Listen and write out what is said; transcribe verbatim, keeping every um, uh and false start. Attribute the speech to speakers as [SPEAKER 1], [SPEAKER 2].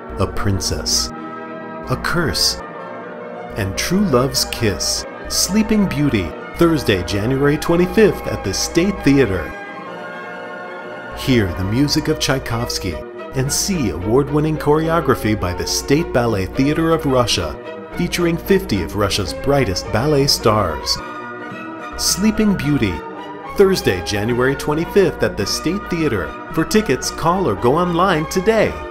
[SPEAKER 1] A Princess, A Curse, and True Love's Kiss, Sleeping Beauty, Thursday, January twenty-fifth at the State Theater. Hear the music of Tchaikovsky and see award-winning choreography by the State Ballet Theater of Russia, featuring fifty of Russia's brightest ballet stars. Sleeping Beauty, Thursday, January twenty-fifth at the State Theater. For tickets, call or go online today.